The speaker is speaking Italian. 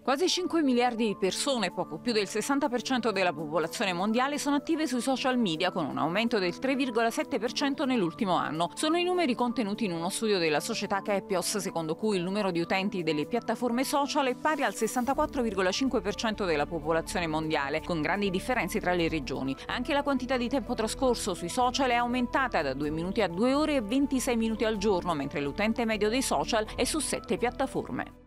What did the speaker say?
Quasi 5 miliardi di persone, poco più del 60% della popolazione mondiale, sono attive sui social media, con un aumento del 3,7% nell'ultimo anno. Sono i numeri contenuti in uno studio della società Kepios, secondo cui il numero di utenti delle piattaforme social è pari al 64,5% della popolazione mondiale, con grandi differenze tra le regioni. Anche la quantità di tempo trascorso sui social è aumentata da 2 minuti a 2 ore e 26 minuti al giorno, mentre l'utente medio dei social è su 7 piattaforme.